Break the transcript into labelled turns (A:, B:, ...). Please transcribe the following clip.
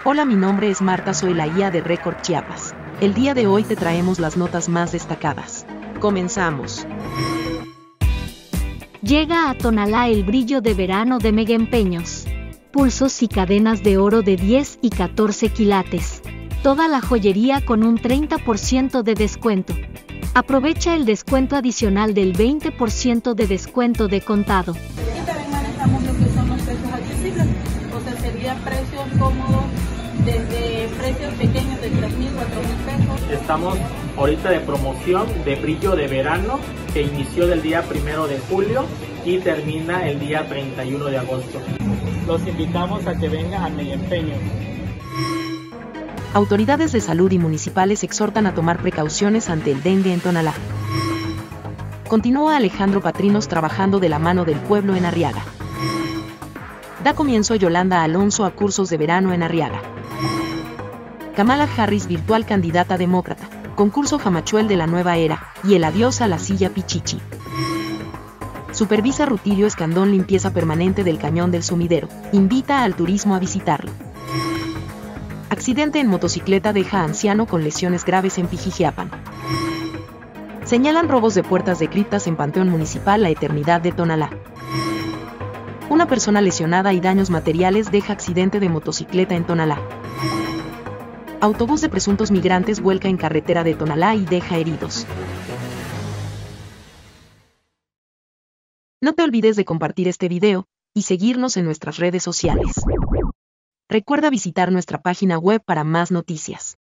A: Hola, mi nombre es Marta, soy la IA de Record Chiapas. El día de hoy te traemos las notas más destacadas. Comenzamos.
B: Llega a Tonalá el brillo de verano de Mega Empeños. Pulsos y cadenas de oro de 10 y 14 quilates. Toda la joyería con un 30% de descuento. Aprovecha el descuento adicional del 20% de descuento de contado.
C: Y también manejamos lo que son los precios accesibles, o sea, serían precios cómodos desde precios pequeños de 3.000, 4.000 pesos.
D: Estamos ahorita de promoción de brillo de verano que inició del día 1 de julio y termina el día 31 de agosto. Los invitamos a que vengan a Mega Empeños.
A: Autoridades de salud y municipales exhortan a tomar precauciones ante el dengue en Tonalá. Continúa Alejandro Patrinos trabajando de la mano del pueblo en Arriaga. Da comienzo Yolanda Alonso a cursos de verano en Arriaga. Kamala Harris virtual candidata demócrata. Concurso Jamachuel de la nueva era, y el adiós a la silla Pichichi. Supervisa Rutilio Escandón limpieza permanente del cañón del sumidero. Invita al turismo a visitarlo. Accidente en motocicleta deja a anciano con lesiones graves en Pijijiapan. Señalan robos de puertas de criptas en Panteón Municipal La Eternidad de Tonalá. Una persona lesionada y daños materiales deja accidente de motocicleta en Tonalá. Autobús de presuntos migrantes vuelca en carretera de Tonalá y deja heridos. No te olvides de compartir este video y seguirnos en nuestras redes sociales. Recuerda visitar nuestra página web para más noticias.